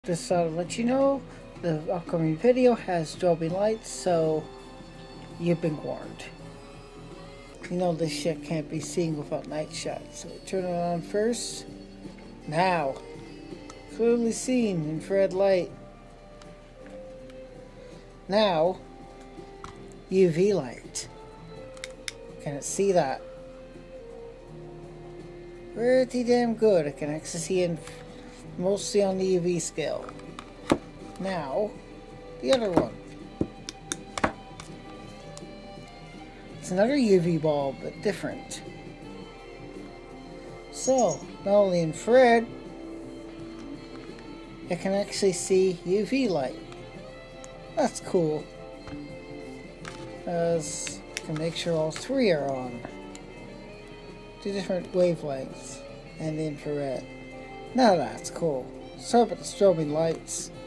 Just thought I'd let you know the upcoming video has strobing lights, so you've been warned. You know this shit can't be seen without night shots, so turn it on first. Now, clearly seen infrared light. Now, UV light. Can it see that? Pretty damn good. I can actually see in mostly on the UV scale. Now, the other one. It's another UV bulb, but different. So, not only infrared, it can actually see UV light. That's cool. As I can make sure all three are on. Two different wavelengths and the infrared. Now that's cool. Sorry about the strobing lights.